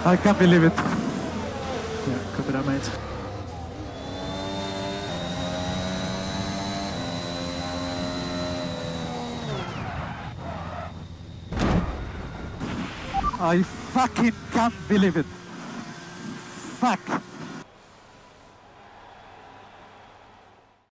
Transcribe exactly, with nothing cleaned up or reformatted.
I can't believe it. Yeah, copy that, mate. I fucking can't believe it. Fuck.